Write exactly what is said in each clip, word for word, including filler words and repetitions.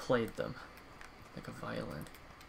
played them like a violin.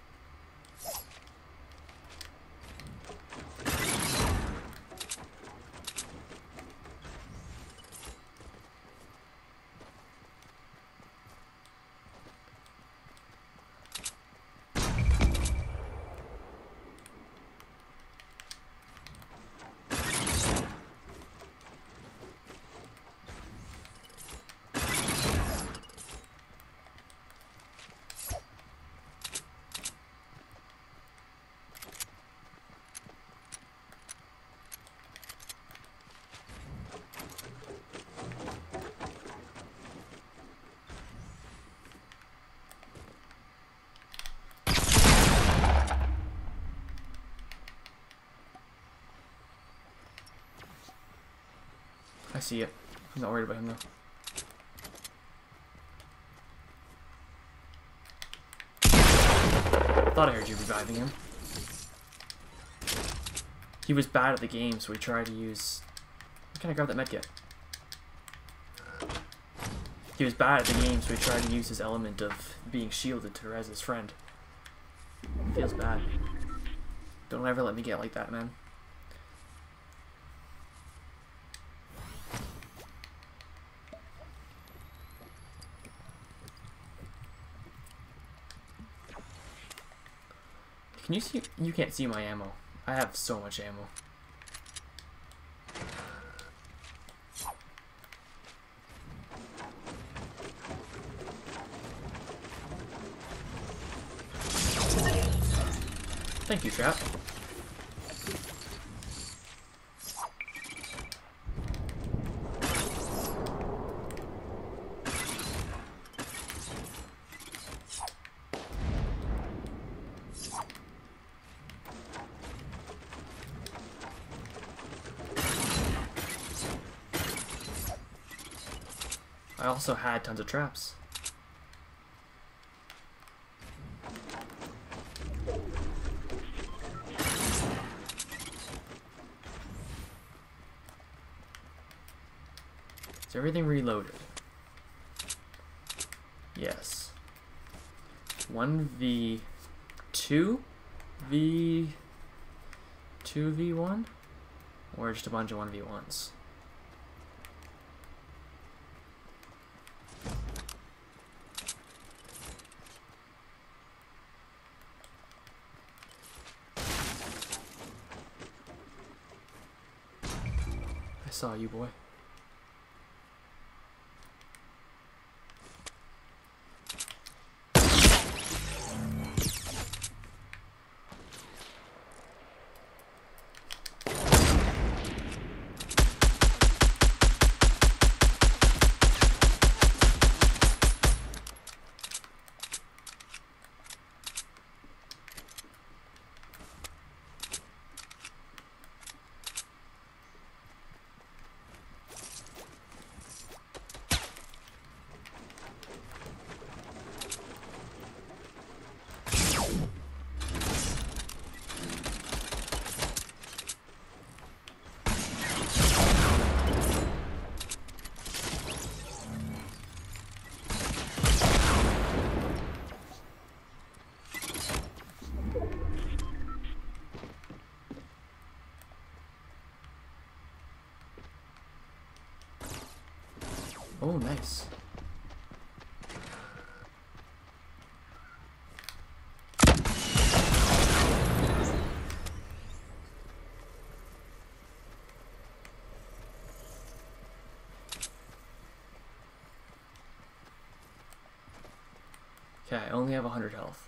I see it. I'm not worried about him though. I thought I heard you reviving him. He was bad at the game, so we tried to use... Why can't I grab that medkit? He was bad at the game, so we tried to use his element of being shielded to res his friend. Feels bad. Don't ever let me get like that, man. Can you see? You can't see my ammo. I have so much ammo. Thank you, Trap. I also had tons of traps. Is everything reloaded? Yes. one v two? V... two v one? Or just a bunch of one v ones? I saw you, boy. Oh, nice. Okay, I only have one hundred health.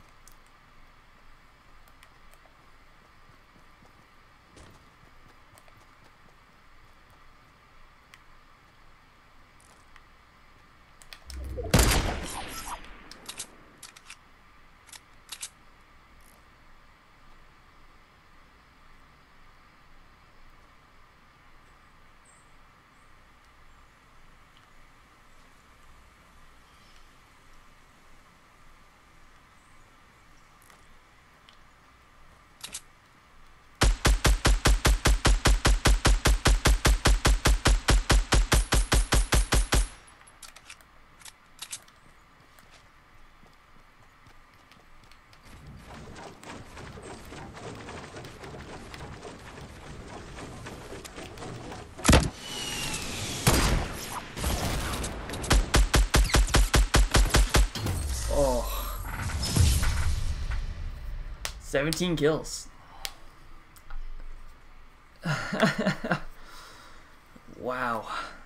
seventeen kills. Wow.